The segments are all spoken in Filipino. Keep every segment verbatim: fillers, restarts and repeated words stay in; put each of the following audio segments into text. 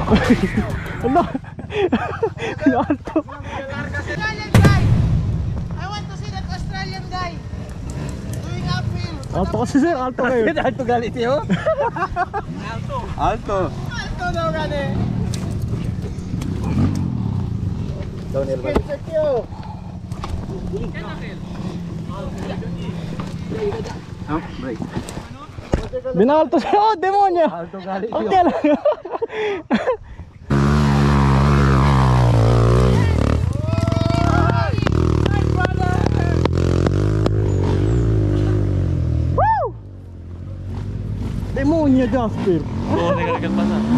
Ano? Alto. Australian guy. I want to see that Australian guy doing uphill. Alto kasi sir, alto kayo. Alto galit yun. Alto. Alto. Alto daw gani. Downhill ba? Check you. Oh, break. Binalto siya. Oh, demonyo. Alto galit yun. Okay lang. Woo! Demonyo, Jasper. Oo, nagagagal pa na.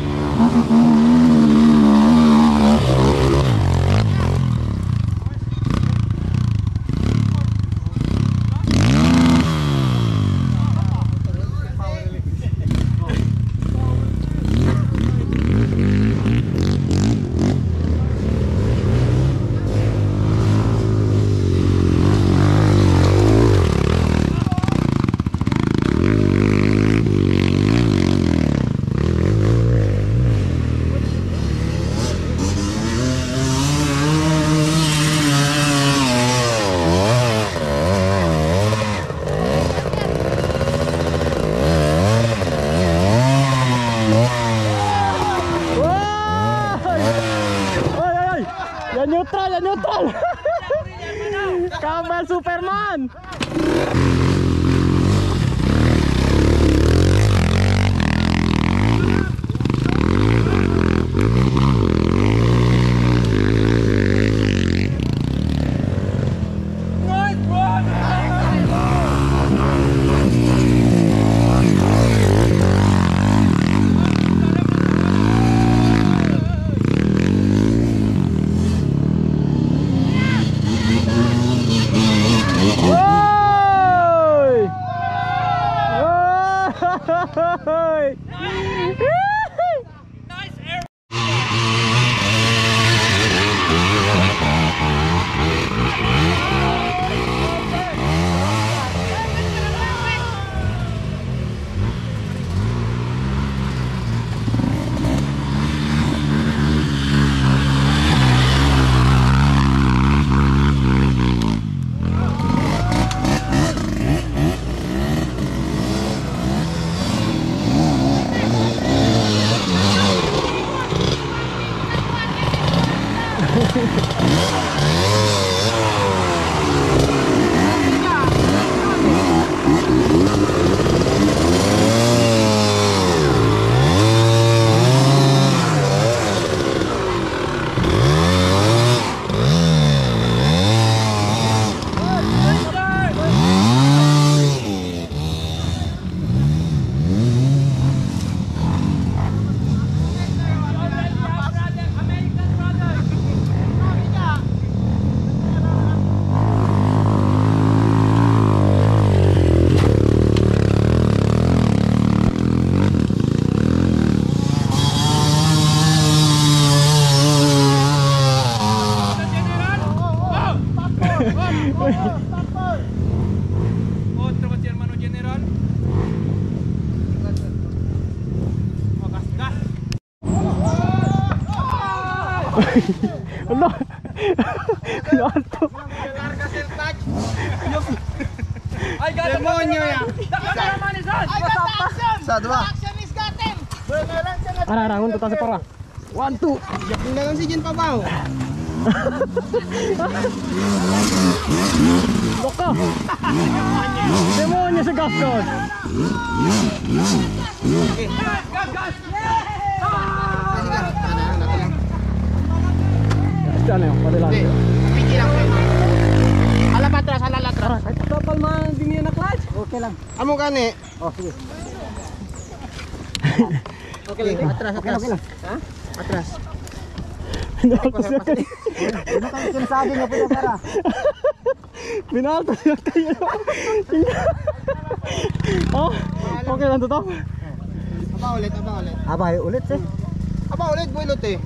Yan neutral, yan neutral. Kabel Superman. Otro ba si hermano general? Gas, gas. Ano? Alto. Largas el touch. Ay, gato Demonyo yan. Ay, I got the action. Sa dua. Action is gotten. Bueno lang siya na. Ara, rangun tutas para. One, two. Yakin na lang si Jen Pabaw. Loko. Demonyo sa gastos. gas, gas. Ano yung padilan? Pigi lang kayo. Ala patras, ala latras. Kahit kapal man, hindi niya na clutch. Okay lang. Amo gani. Oh, sige. Okay lang. Atras, atras. Okay lang. Ha? Atras. Binalto siya kayo. Ano kang sinasabi nga po na Sara? Binalto siya kayo. Oh, okay lang to. Aba ulit, aba ulit. Abay, ulit eh. Aba ulit, builot eh.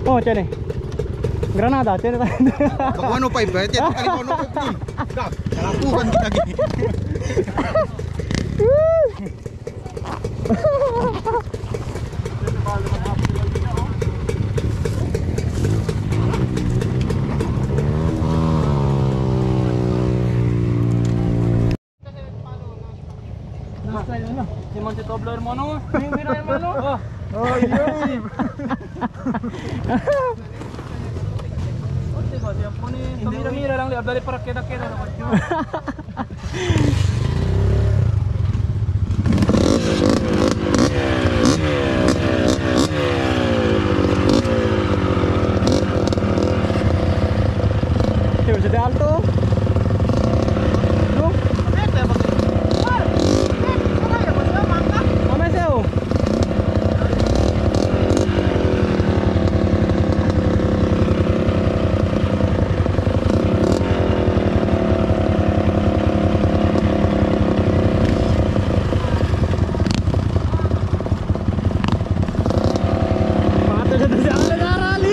Oh, tiyan eh. Granada, tiyan eh. Baka ano pa iba, tiyan kali ano pa iba. Kak, kalapuhan kita gini. Simon si Toblo hermano. Mira hermano. Oh, iya. Oke, kok siap poni. Mira-mira lang lihat dari para kita-kita naman. Coba jadi alto. Lu, mamay sa'yo. Pato siya doon siya ang nag-arali.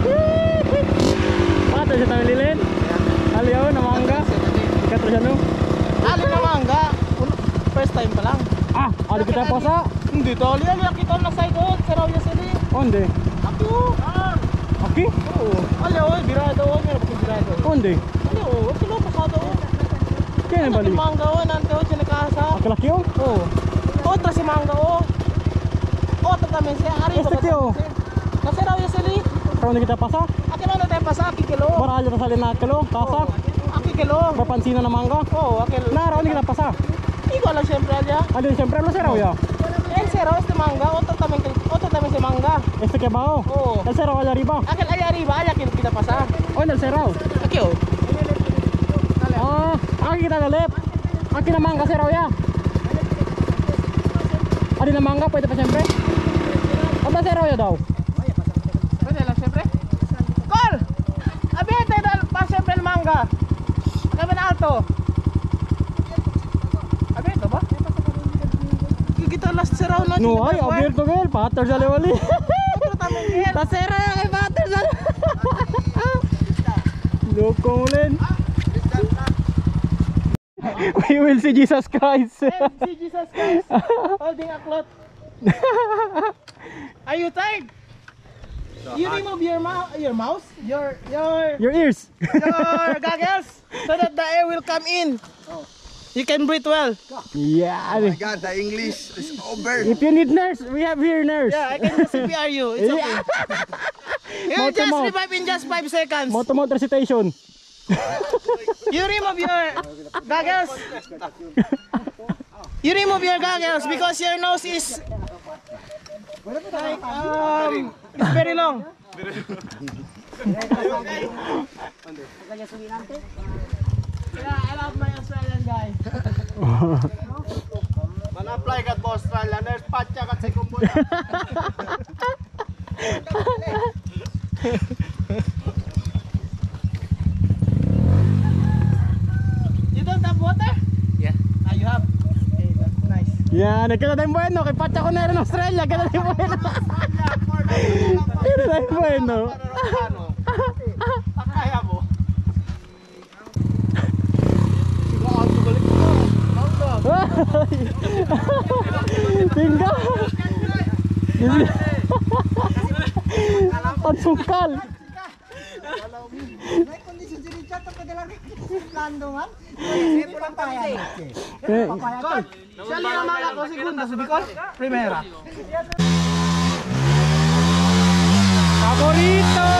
Pato siya tayo lilin. Aliyaw na mangga. Ikat siya no. Ali na mangga. First time pa lang. Ah, ali kita posa. Hindi to. Ali ali kita na side out. Saraw ya sili. Onde? Ako. Ah. Aki? Oo. Ali oy birado o meron pa birado. Onde? Ali o. Kilo pasado o. Kaya na bali? Mangga o nante o sila kasa. Akilaki yun? Oo. Otra si mangga o. Otra también siya. Ari Este ba? tío. Nasaraw ya sili. Kau na kita pasa? Aki na tayo pasa aki kilo. Marahal na salin na kilo, kasa. Aki kilo. Papansina na mangga. Oo, aki. Na, raw ni kita pasa. Ikaw lang siyempre alya. Alin, siyempre lo seraw ya. El cero este manga, otro también otro también se manga. Este que bao. Oo. El seraw allá arriba. Aquel allá arriba, allá que kita pasar. Oh, el seraw. Aquí oh. Ah, aquí kita galip. Aquí na mangga seraw ya. Adi na mangga, pwede pa siyempre. Aba seraw ya daw. Pwede lang siyempre. Call! Abiyete dal pa siyempre el manga. Kami na alto. Abiyete ba? Kita last seraw na. No, ay, abierto gel, pater sa lewali. Otro también él. Tasera kay pater sa. Loko mo len. We will see Jesus Christ. See Jesus Christ holding a cloth. Are you tired? You remove your mouth, your mouse, your your Your ears. your goggles so that the air will come in. You can breathe well. Yeah. Oh my God, the English is over. If you need nurse, we have here nurse. Yeah, I can just C P R you. It's okay. You Mouth to just mouth. revive in just five seconds. Moto motor recitation. You remove your goggles. You remove your goggles because your nose is like um it's very long. Yeah, I love my Australian guy. Man-apply ka po Australia, nurse patya ka sa kumbol. You don't have water? Yeah. Ah, you have. Okay, that's nice. Yan, nagkita tayong bueno. Kay Patya ko na rin Australia. Kaya tayong bueno. Kaya tayong bueno. Kaya mo. Tingga. Ang sungkal. May kondisyon si Richard ang kadalang landungan. Hindi po lang tayo. Eh, Col, siya lang ang mga ko segunda, sabi ko, primera. Favorito!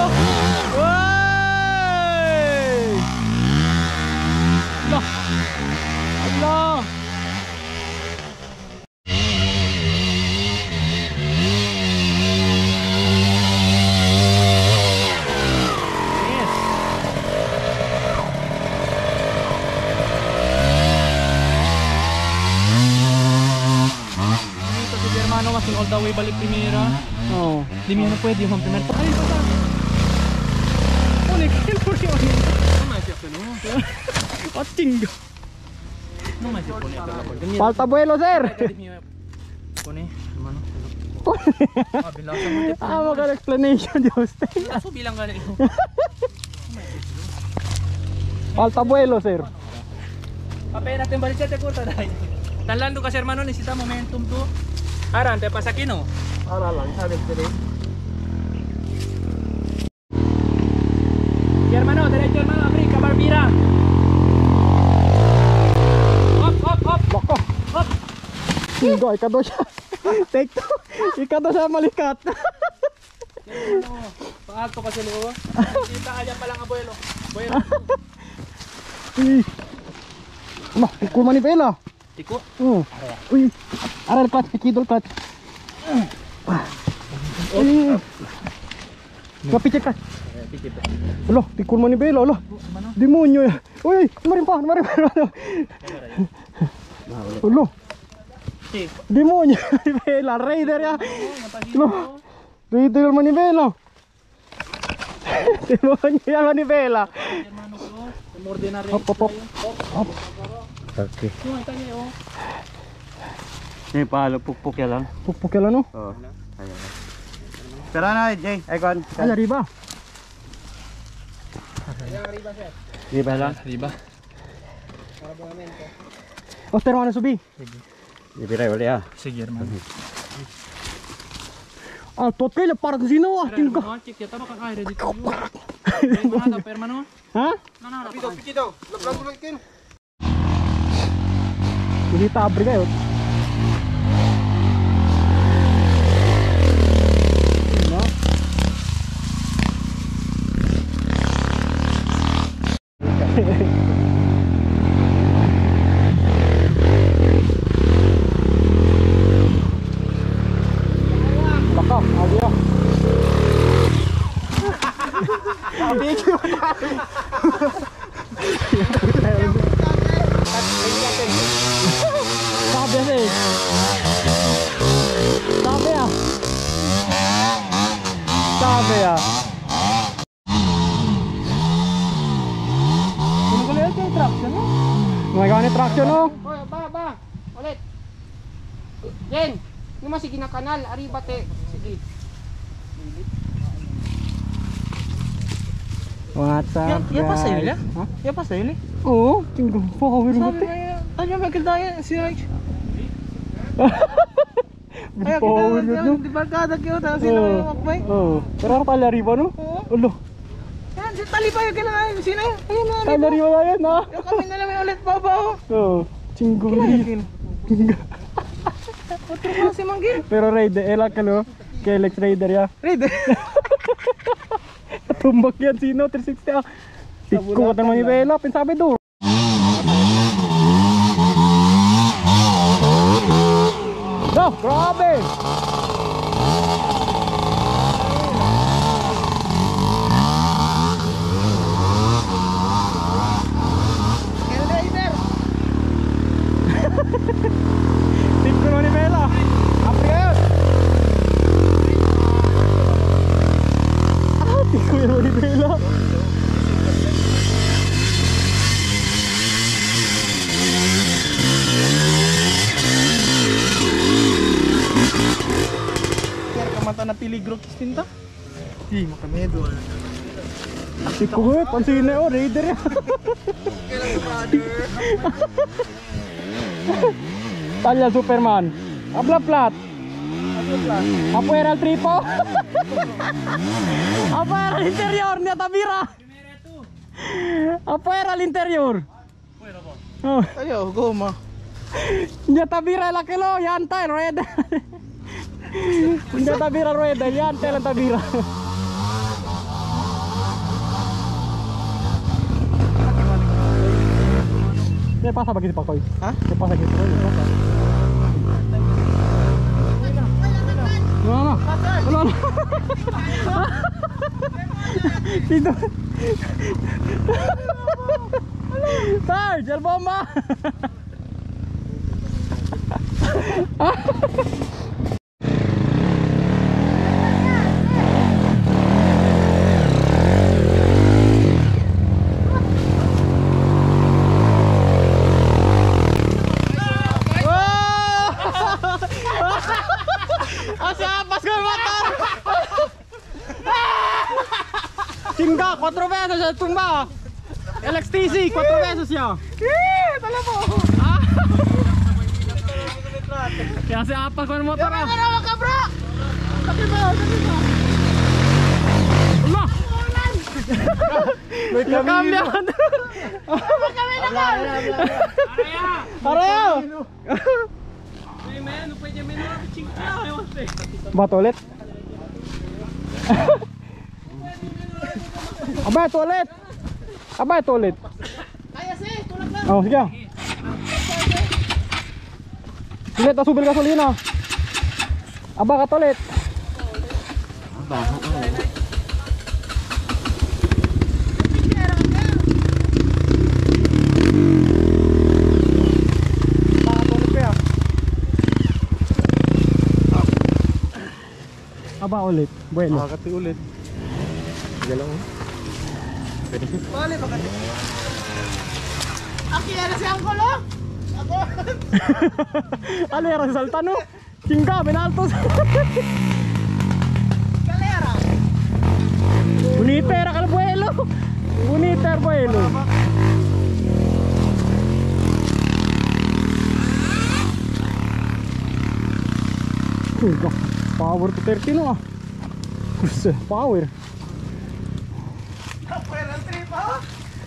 Uy! Allah! Allah! Yes! Dito si Germano kasi all the way balik primera. Oh. Di mo na pwede yung primera. Ay, basta. Unik, ilpuri yun. Ano siya pa no? Ating. Ano man siya po niya talaga. Falta vuelo, sir! Pone, hermano. tipon. Ah, bilasan mo tipon. Ah, magkano explanation, Justin. Aso bilang galing. Alta vuelo, sir. Kapay natin balik siya, tekuta dahil. Tanlando ka, sir, hermano, necesita momentum to. Aran, te pasa aquí, no? Ara lang, sabi ko din. Sí, hermano, derecho, hermano, Africa, Barbira. Hop, hop, hop, Bako. hop. Hindi, ikado siya. Take two. Ikado siya malikat. Paalto kasi luo. Kita ka dyan palang abuelo. Abuelo. Uy. Bah, pikul manibela. Tiko. Hmm. Uy. Ara el clutch, pikidol clutch. Uy. Kapicit ka. Alo, pikul manibela, alo. Demonyo ya. Uy, marin pa, marin pa. Alo. Demonyo manibela, raider ya. Alo. Raider manibela. Demonyo ya manibela. Hermano ko, ordinary. Hop, hop, hop. Hop. Okay. Yung ito niya, oh. Ini palo pupuk ya lang. Pupuk ya lang, no? Oh. Ayan. Tara na, Jay. Icon. Ay, arriba. Di ba lang? Riba. O, pero ano subi? Di ba uli ah. Sige, hermano. Ah, tot kayo, para sino ah. Tingin ka. Hermano, check, yata makakaira dito. Hermano, hermano. Ha? Nanara. Pido, pido. Lablang mo lang kin. Hindi tabre kayo. No? Baka, abi ya. Abi ko. Sabi sih. Sabi ya. Sabi ya. Kung kulihat yung traction mo. Gumagawa ni traction no? Oy, ba, ba. Ulit. Yen, yung masige na kanal, arriba te. Sige. What's up, Ya- ya guys? pasa yun, ya? Ha? Ya pa sa'yo, eh. Oo, tingnan mo. Power mo Sabi te. mo yun. Ano yung magkaldaya? Sino yung... Ay, Power kita mo. di barkada kayo, tapos sino yung makbay? Oo. Pero ang tali arriba no? Oo. Ulo. Yan, si tali pa yung kailangan. Sino yun? Ayun na. Tali arriba na yan ha? Yung kami na lang may ulit baba, oh. Oo. Chinggong Kinagin. rin. Otro mo si Manggil. Pero Raider, elak ka no? Kay Lex Raider ya. Ready? Tumbak yan sino, three sixty ah. Tikko ka naman ni Bella, pinsabi doon. Go, grabe! Elder. Tikko naman ni Bella. Apri kayo! Ah, tikko naman ni Bella. Kaya kamata na piligro kistinta. Di, makamedo. Tikko ko, pansin na yun, Raider yan. Talya Superman. Habla plat. Afuera el tripo. Afuera el interior, ni atabira. Afuera el interior. Oh, Ayo, goma. ni atabira la que lo llanta el rueda. Ni atabira rueda, llanta la tabira. ¿Qué pasa pa' aquí pa' Pacoy? ¿Ah? ¿Qué pasa aquí? ¿Qué pasa? No, no, no, no. Dito. Sarge, el bomba. Ang sabi Chinga, cuatro beses ya tumba. El X T C, cuatro beses ya. Eh, tala mo. Ah. Kaya si Apas ko ng motor ah. Pero ka bro. Sabi mo, sabi mo. Allah. May kambya ka doon. Kami naman. Araya. Ba't ulit? Aba, ito ulit. Aba, ito ulit. Kaya si, tulak lang. Oh, sige. Ulit, nasubil gasolina. Aba, kat ulit. Aba ulit, bueno. Makakati ulit. Sige lang oh. Pwede siya. Bale, bakit? Aki, ano si Angkol, oh? Ako. Ano yung salta no? Chinga, binaltos. Kalera. Boniter ka buelo. Boniter buelo. Chinga, power to thirty no ah. Kus, power. Pwede ang trip, oh?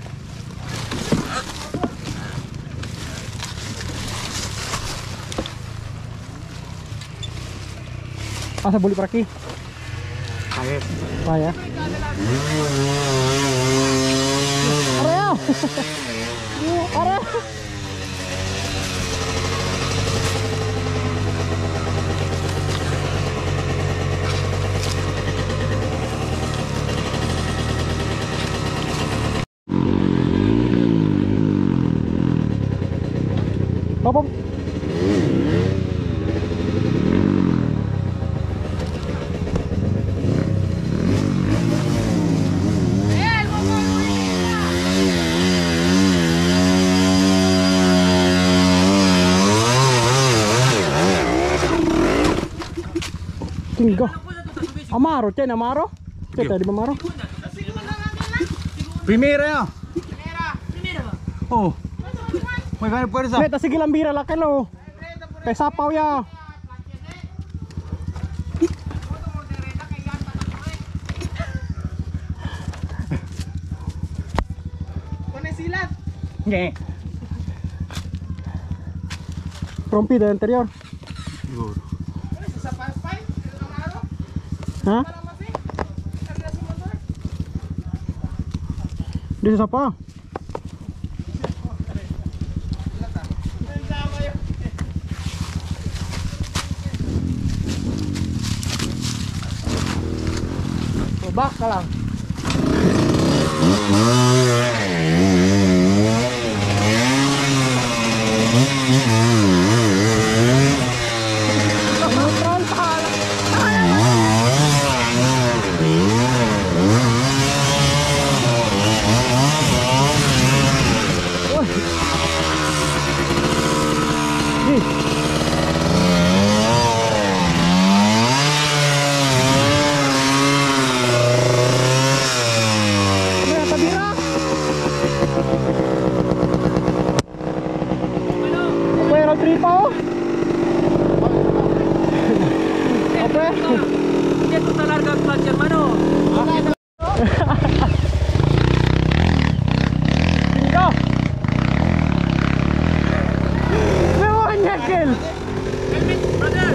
Asa buli para aquí? Kahit. Kaya. Araya. Araya. Apa? Tingga. Amaro, Chen, Amaro? Chen, tadi Amaro? Primera ya. Oh. May gana puwersa. Neta, sige lang bira laki lo. Kay sapaw ya. Kone silat. Nge. Trompi del anterior. Siguro. Sa paspay, sa Amaro. Ha? Para mati. Kagla si motor. Di sa sapa. Bak ka lang. Neutral pa. Esto está larga el clutch, hermano. Tingga. Semuanya kill. Helmet, brother.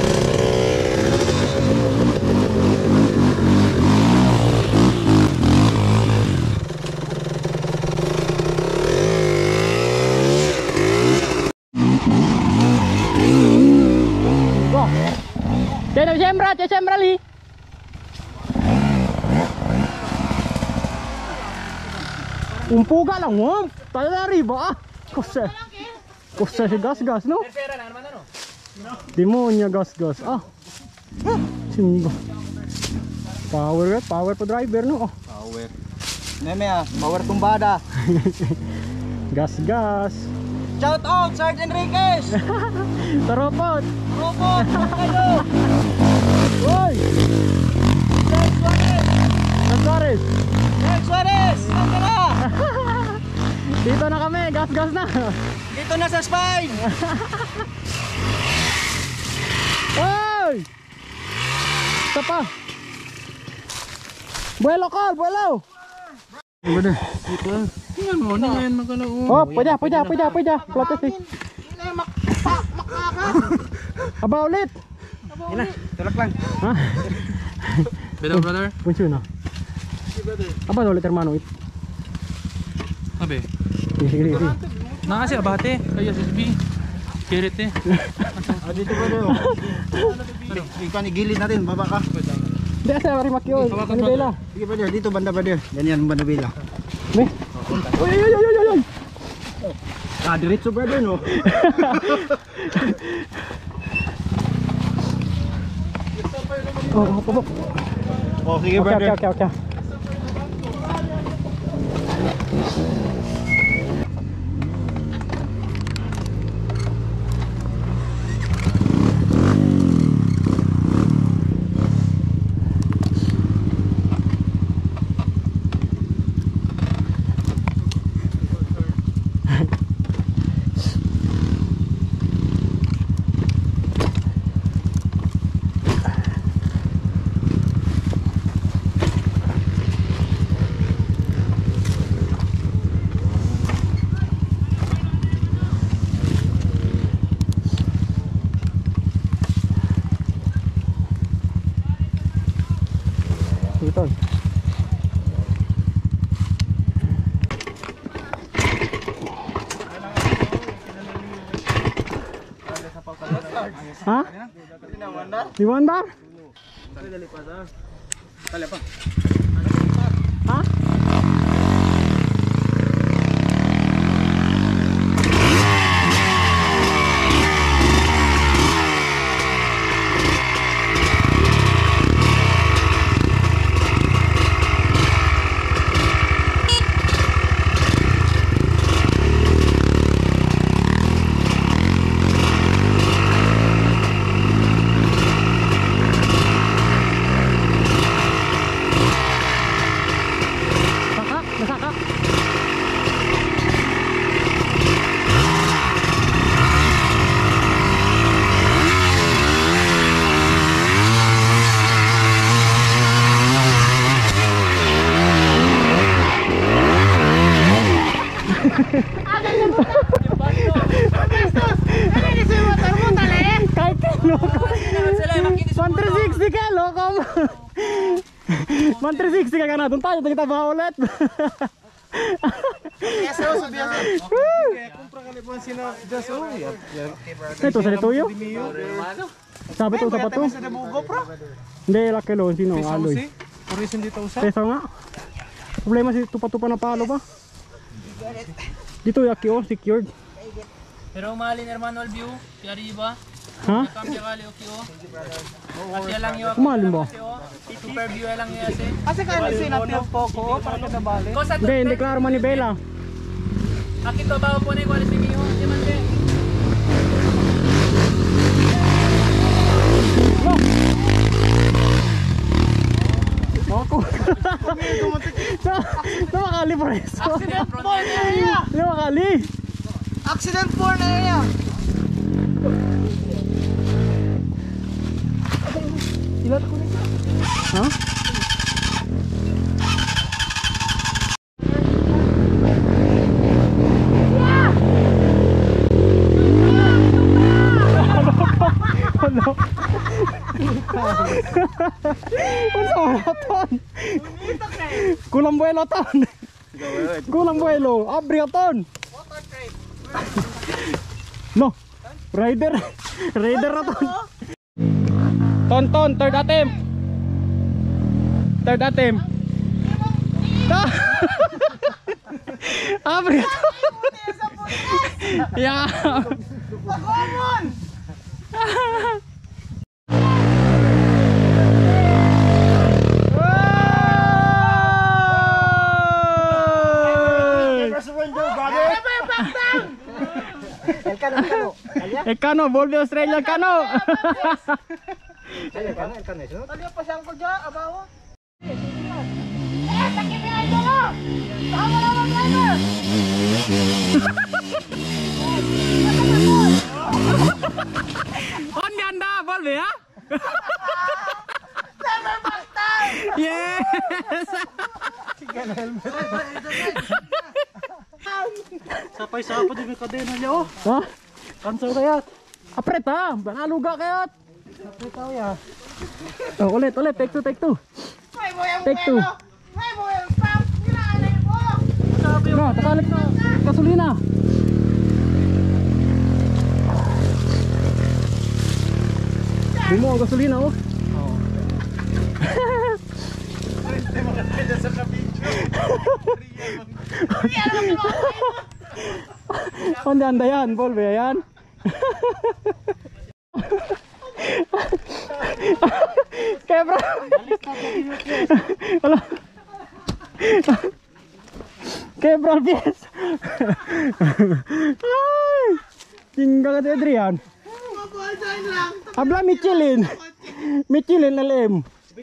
C'è sembra, c'è sembra lì. Un puga lang, wow. Tayo na riba ah. Kose. Kose si gas gas no? Tercera na, hermano, no? Demonyo gas gas ah. Simba. Power power pa driver no. Oh. Power. Neme ah, power tumbada. Gas gas. Shout out Sergeant Enriquez. Taropot. Robot, kayo. Hoy. Lanzares. Next Suarez! Saan ka na? Dito na kami, gas-gas na. Dito na sa spine! Hoy! Isa pa. Buelo, Col, buelo. Bener. Tingnan mo, na ngayon magkano. Oh, pwede, pwede, pwede, pwede. Plates eh. Ina, makaka! Aba ulit. Ina, tulak lang. Ha? Better brother. Funciona. Aba ulit hermano. Abe. Sige, sige, sige. Na kasi abate. Kaya S B. Kirit eh. Ah, dito ba daw? Ikaw ni gilid natin, baba ka. Hindi kasi mari makyo. Manibela. Sige pa dito, banda pa dito. Ganyan banda bila. Nih. Uy, uy, uy, uy, uy. Ah, diretso ba doon, oh? Oh, hop, hop. Oh, sige Oke, brother. oke, oke, oke. Betul. Hah? Di Wandar? Hah? Kakak, kakak. Kahit loko. one three sixty ka, loko mo. one three sixty ka ka na. Doon tayo, kita ba ulit? Ito, sa Lituyo? Sabi to, sa pato? Hindi, laki lo. Sino? Aloy. Peso nga. Problema si tupa-tupa na palo ba? Dito, yaki o, secured. Pero umalin hermano al view. Si arriba. Ha? Cambia kali okay oh. Kasi lang yung Umalin ba? super view lang yung ase. Kasi kaya may sinatiyang poko, para ka nabali. Hindi, hindi klaro manibela. Akin to bago po na yung quality niyo. Di man de. Ako. Namakali pa rin. Accident porn area! Namakali. Accident porn area! Ha? Ano? Unsa wala ton? Kulang buelo ton. Kulang buelo, abri ton. No. Rider. Rider na ton. Ton ton, third attempt. Third attempt. Ta. Abri ton. Ya. El cano, el cano. El cano, volve Australia el cano. El cano, el cano, ¿no? Ano yung pasyang ko dyan, abawo? Eh, sakit na ito! Tama naman, driver! On ganda, Volve ha? Driver bastard! Yes! Sapay-sapay din yung kadena niya oh. Ha? Cancel kaya. Apret ha? Banaluga kayat. Apret tao ya. Oh, ulit, ulit. Take two, take two. May boyang Take two. buwelo! May boyang stop! Kinaanay mo! No, takalit na. Gasolina. Hindi mo ang gasolina oh. Anda anda yan, Volve yan. Kebra. Wala. Kebra bias. Ay, tinggal ka Adrian. Mabuhasan lang! Habla Michelin. Michelin L M.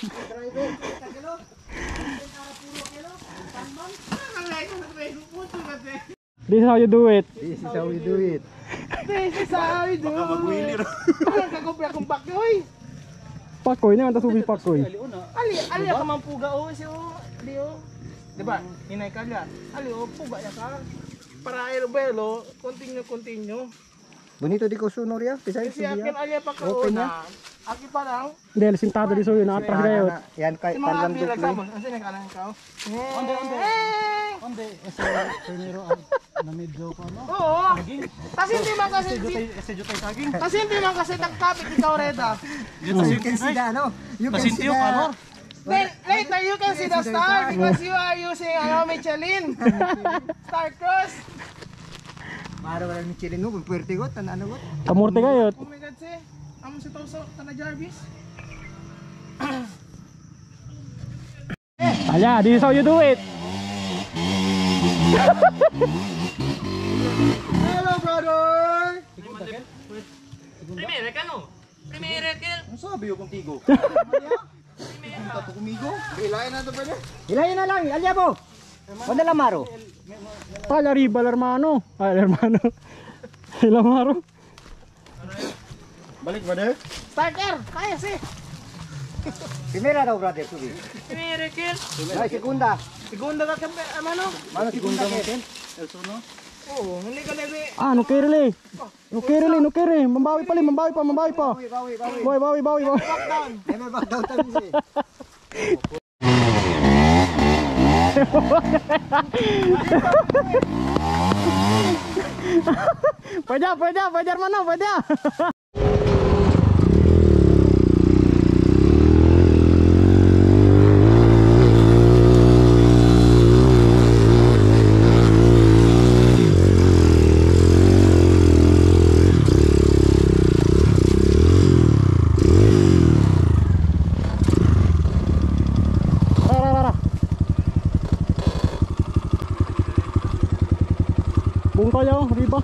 This is how you do it. This is how we do it. This is how we do it! Ang kagupla kong bakyoy! Pakoy niya, tapos ubi pakoy. Ali, ali ka man puga o si o, ali o. Diba? Hinay ka niya. Ali o, puga niya ka. Para aerobelo, continue, continue. Bonito di ko sunor ya. Pisay Kasi akin ali pa ka Open una. Aki pa lang. Dahil sintado di so yun, atras kayo. Yan kay Si mga panlang apila dukli. ka mo. Ano nag-alang ka? Onde, onde. Onde, ese primero na medyo ko no. Oo. Kasi hindi man kasi Ese jutay saging. kasi hindi man kasi nagkapit ikaw Reda. You can see that no. You can see that. Then later you can see the star because you are using ano Michelin. Star Cross. Para wala Michelin no, puwerte ko tanan ko. Kamurte kayo. Oh my god, si. Amo si Toso, Tana Jarvis. Alya, this is how you do it. Hello brother. Primera ka no? Primera kill. Ano sabi yo kung tigo? Punta to kumigo. Ilayan na to pwede. Ilayin na lang, alya mo. Wala lang maro. Tala riba, hermano. Ay, hermano. Ilamaro. Balik brother. Starter, kaya si. Primera daw brother, subi. Primera kill. Ay, segunda. Segunda ka kampe, ano? Mano segunda mo ken? Oo, hindi ka nagbi. Ah, no kirili. No kirili, no kiri. Mambawi pa, mambawi pa, mambawi pa. Bawi, bawi. Boy, bawi, bawi, bawi. Lockdown. Eme back down tayo si. Pwede, pwede, pwede hermano, pwede. Rara, rara. Bungkal ya, riba.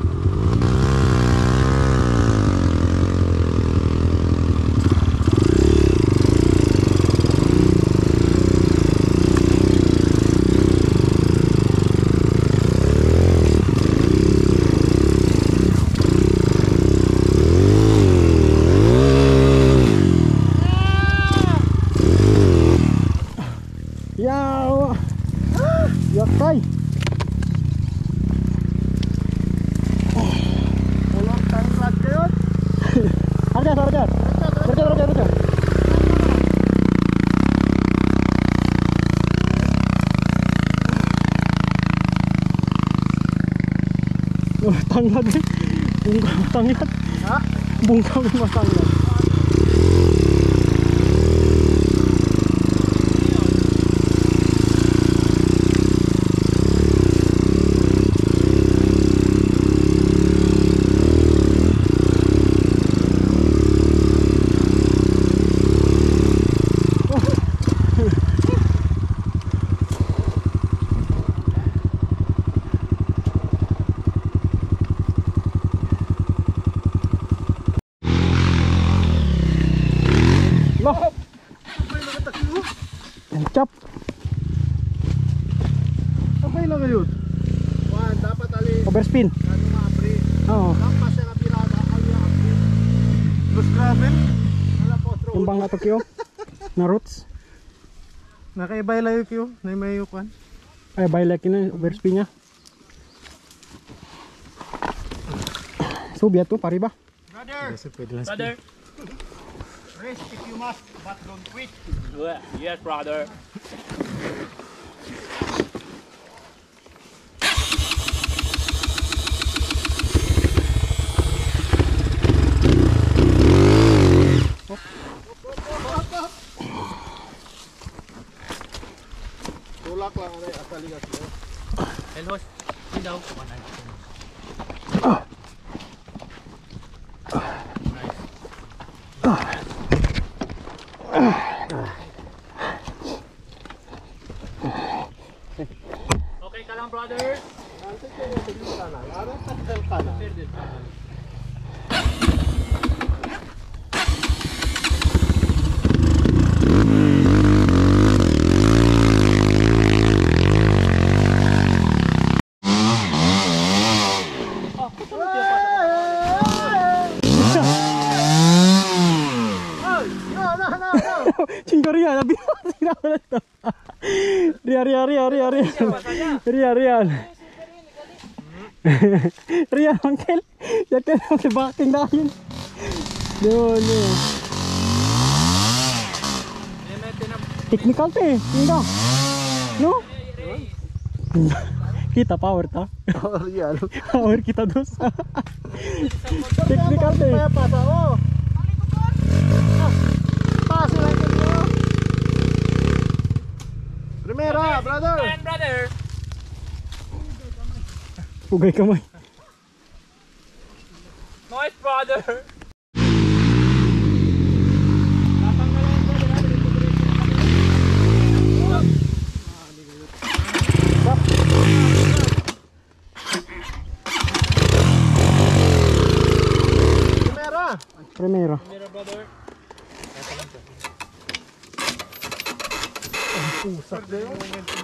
Yaw. Yakay. Ulong tayong lag kayo. Arja, arja. Arja, arja, arja. Oh, tanglad eh. Bungkal matanglad. Ha? Bungkal matanglad. Loh. Encap. Okay lang ngayon. Juan, dapat ali. Overspin. Ano ma-abri. Oo. Lampas na pirada, ali abri. Los gravel. Wala po, throw. Yung bang ato kyo? Na roots. Nakaibay layo kyo, na may yukan. Ay, bailaki na. Overspin niya. Subiat to, pari ba? Brother, Brother. rest if you must, but don't quit. Yes, brother. Tulak lang ay asaligas mo. Elhos. Hindi daw. Okay ka lang, brother? Cingko Ria, tapi Ria, Ria, Ria, Ria, Ria, Ria, Ria, Ria, Uncle, ya kan masih backing dahil. No, no. Technical teh, enggak, no? Kita power ta, Oh, iya. power kita dos. Technical teh. Kaya pasa oh. Pasa lagi yo. Primera, brother. And brother. Pugay kamay. Noise, brother. Primera. Primero. Mira, brother. Pusak na yun.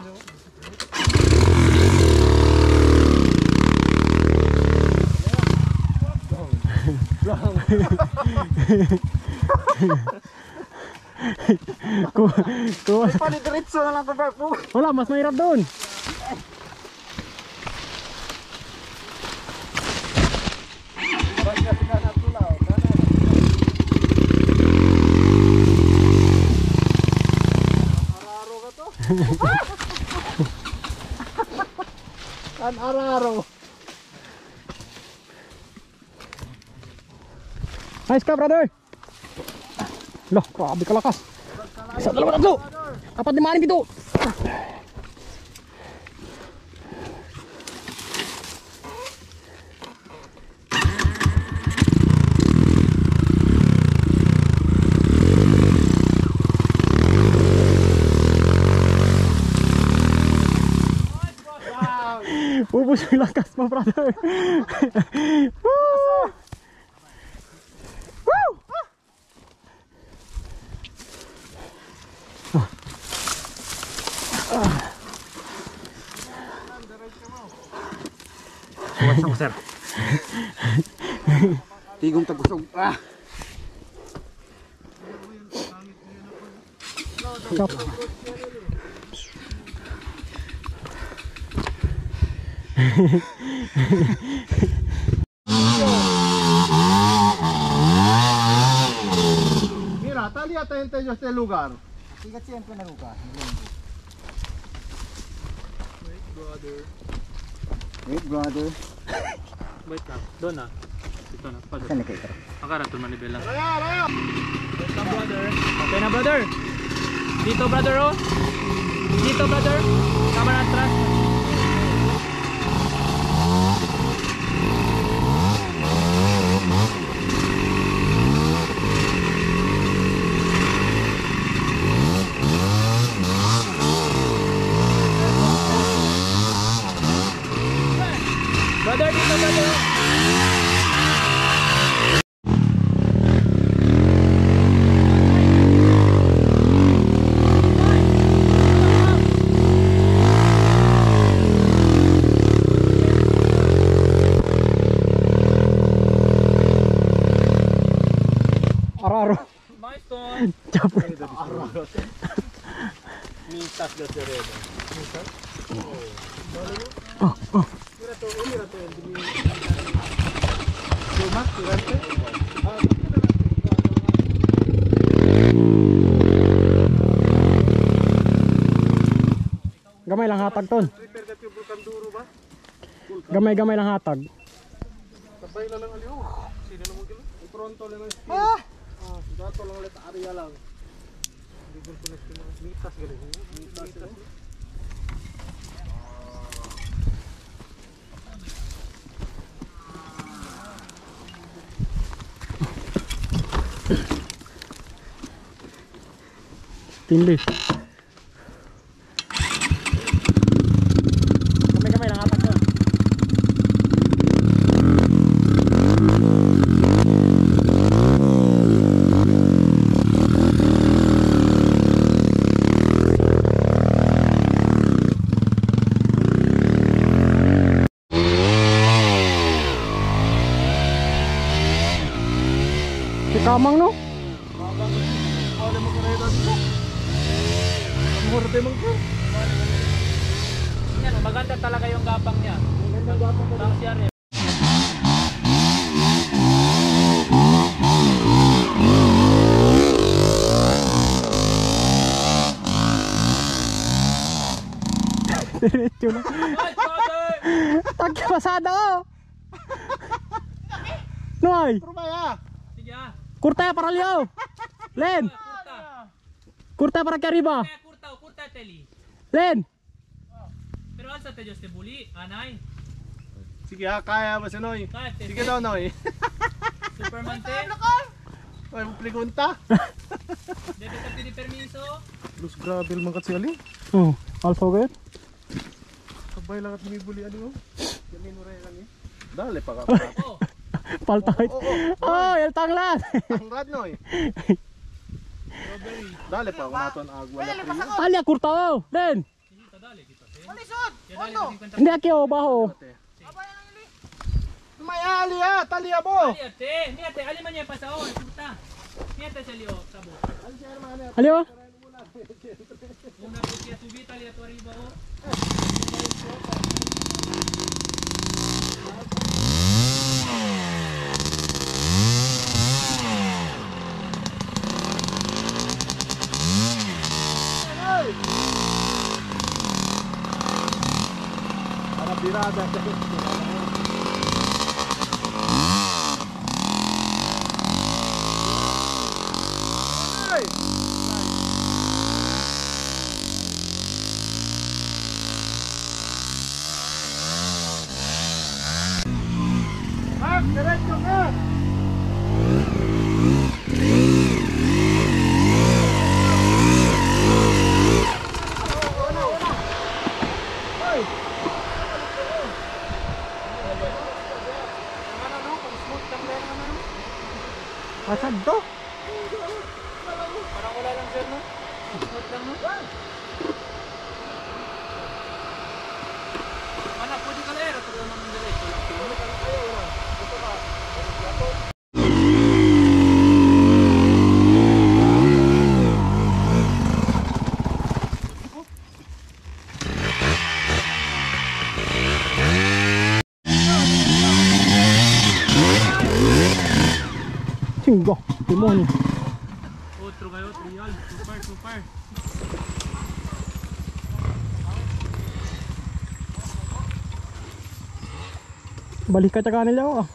Ku, ku, Panidiretso na lang pa po. wala, mas mahirap doon. Kan araro. Nice ka, brother. Loh, grabe kalakas. Isa, dalawa, tatlo. Apat, lima, anim, pito. Ubus yung lakas mo, brother. Woo! Woo! Kuwasa ko, sir. Tigong tagusog. Ah! Stop. Mira, tali atento yo este lugar. Sigat siyempre na luka. Wait, brother. Wait lang. Doon na. Ito na. Pag. Saan na kayo? Akarat to manibela. Raya, raya. Wait lang, brother. Okay na, brother. Dito, brother, oh. Dito, brother. Camera atras. Brother, dito, brother. Araro. Milestone. Chopper. Mitas na si Redo. Oh, oh. Sumak, tirante. Gamay lang hatag ton. Gamay-gamay lang hatag. Sabay na lang aliw. Sino naman kilo? Pronto lang ang speed. Ah! Ah, dato lang ulit area lang. Hindi ko connect yung mga mitas galing. Mitas. Stainless. Gamay-gamay lang hatag ton. Si Kamang no? Wala mo kaya dito. Ang hurte mong ko. Yan, maganda talaga yung gapang niya. Magandang gapang ko. Tapos yan eh. Diretso na. Ay, brother! Tagya pasada oh. Noy, Trumaya. Sige ah. kurta para liao. Len, Kurta. kurta para que arriba. Kaya kurta o kurta teli. Len. Pero alsa te Diyos te buli, anay. Sige ha, kaya ba si Noy? Kaya te. Sige daw Noy. Superman te. May pregunta. Dito ka tini permiso. Luz gravel man kat si Ali. Oh, also good. Sabay lang at bumibuli ano. Gamin mo rin lang eh. Dali pa ka. Oh. Paltay. Oo, oo. Oh, el tanglan. Ang rad Noy. Dali pa kung nato ang agwa na priyo. Alia kurta oh. Len. Kita dali kita te. Malisod! Kaya dali ka cincuenta. Hindi aki oh baho. May ali ha, tali abo. Ali ate, ni ate, ali man niya pasaon, kurta. Ni ate sa liyo, sabo. Alio. Una po siya subita ali ato arriba oh. Para birada. Mark, diretso ka! Asad to. Parang wala lang sir no? Smooth lang no? Mana, pwede ka lero, pero naman diretso lang. Chingo. Demonyo. Otro kayo, trial. Super, super. Balik ka tsaka nila oh.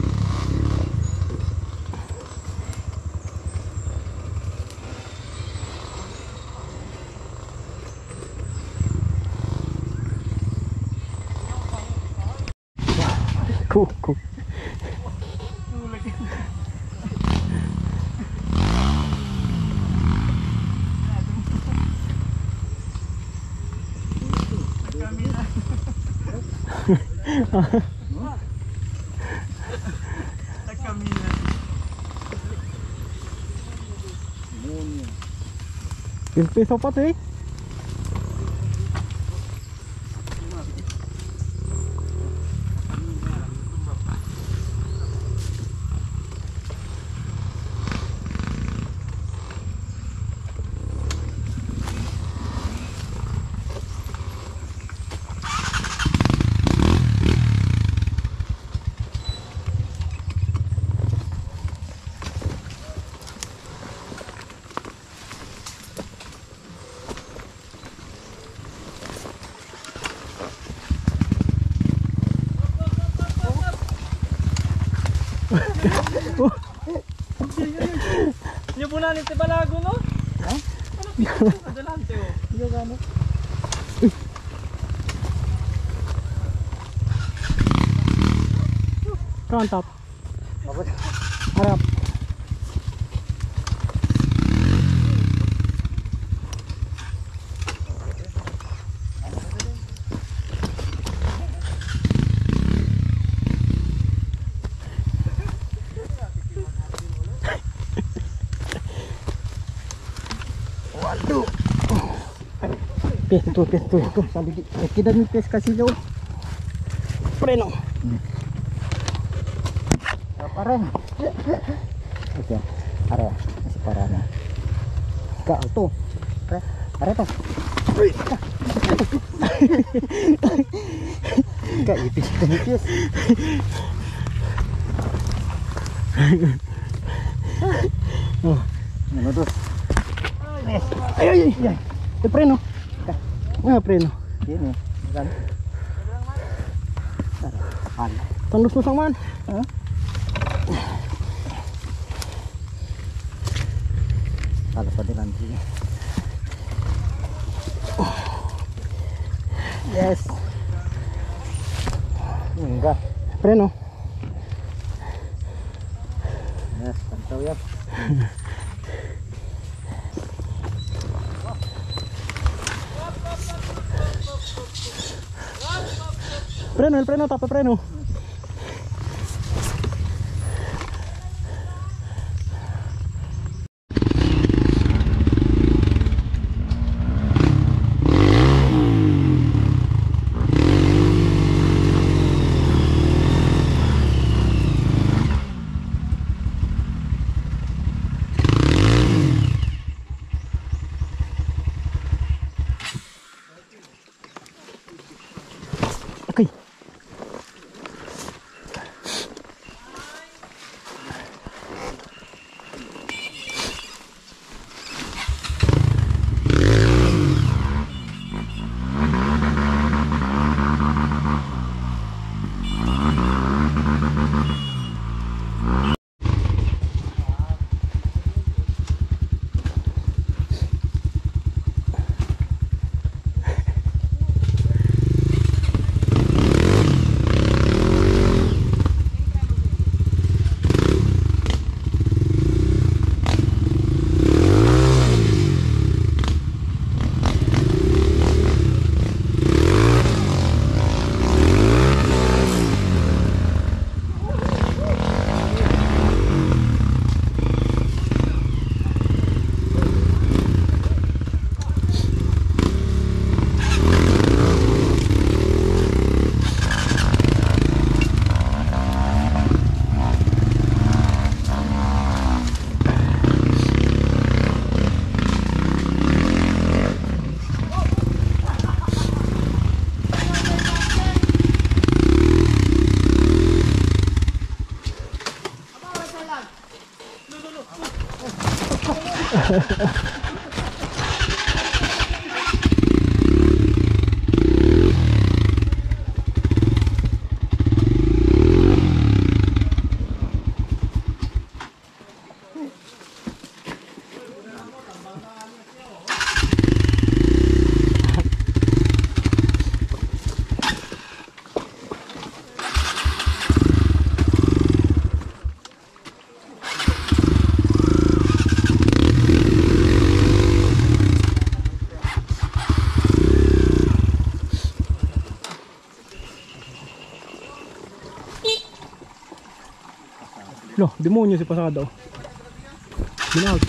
Kuku. Yung piso pa to eh. Nyo po na nito balago, no? Ha? Ano? Adelante, oh. Hindi gano. Kantap. Harap. Waduh. Pes tu, pes tu, tu sambil di. Kita ni pes kasih jauh. Preno. Parang. Oke. Area masih parahnya. Kak tuh. Pre. Area tuh. Kak ipis ipis. Oh, ano tuh? Ay, ay, ay. Te preno. Nga preno. Ini, kan. Tandus lusang man. Hah? Kalau pada nanti. Yes. Enggak. Preno. Yes, pantau ya. Preno, el preno, tapa preno. Okay. Loh, demonyo si pasado. Binag.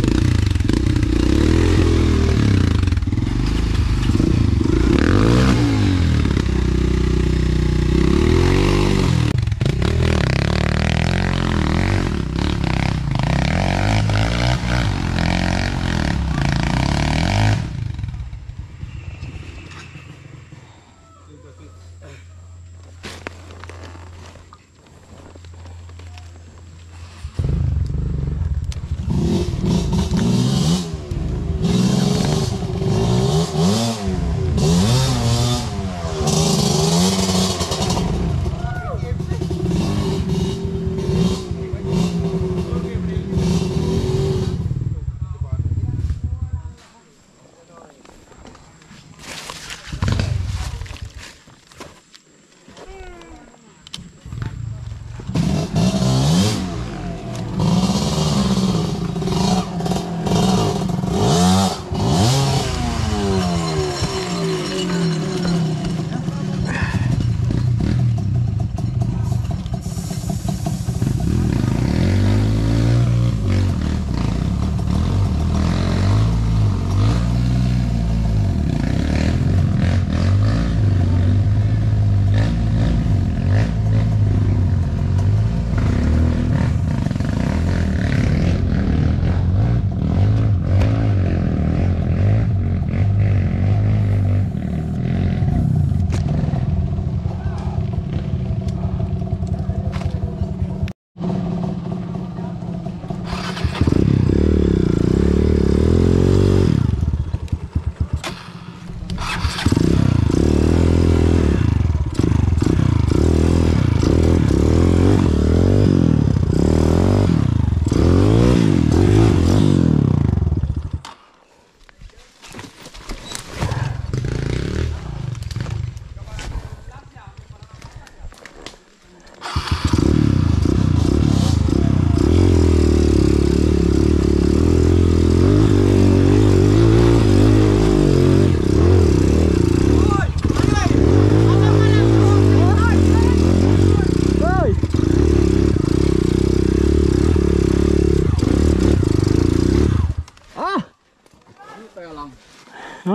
Ha?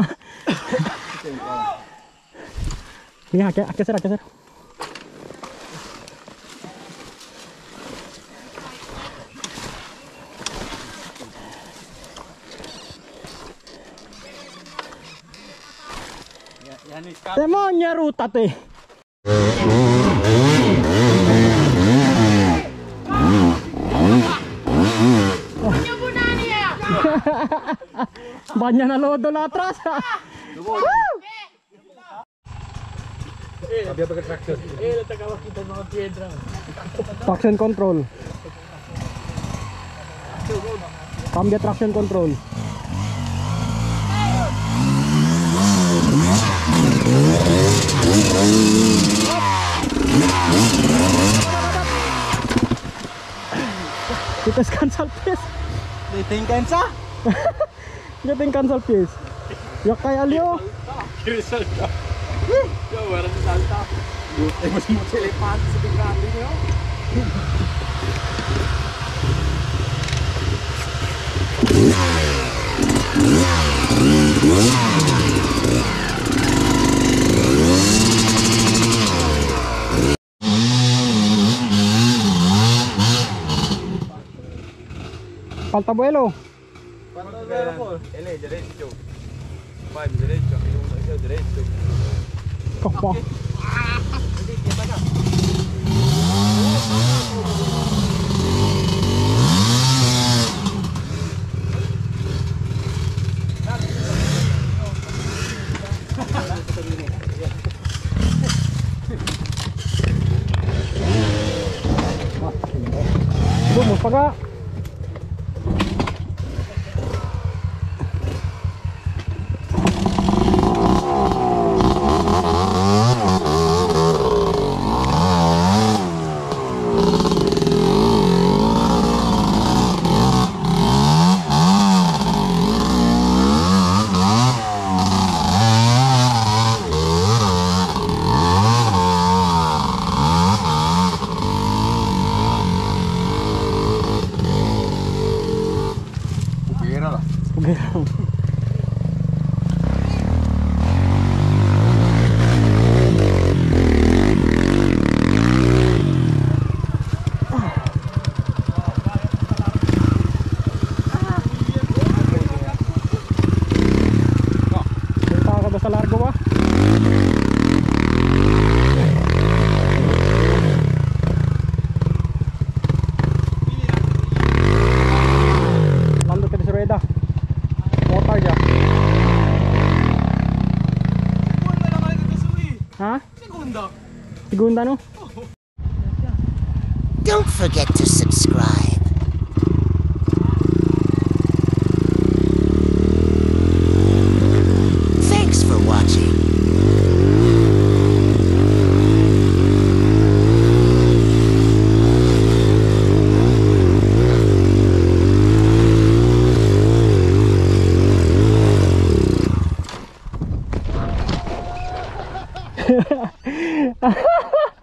Sige, akya, akya sir, akya sir. Demonya rutat eh. Banyak na lodo na atras. Traction control. Cambia traction control. Kita cancel piece. Ditingkan sa? Kita cancel piece. Ya kayak Alio. Salta. Yo, era de salta. Temos muitos elefantes aqui grande, não? Falta vuelo. Ele é direito. Vai direito, aqui é direito. Apa? Vamos pagar. Sa largo ba? Nandun ka di sa rueda. Motor dyan. Segunda naman ito suwi. Ha? Segunda. Segunda no? Don't forget to subscribe. Thanks for watching.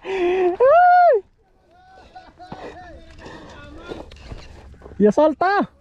Ya salta.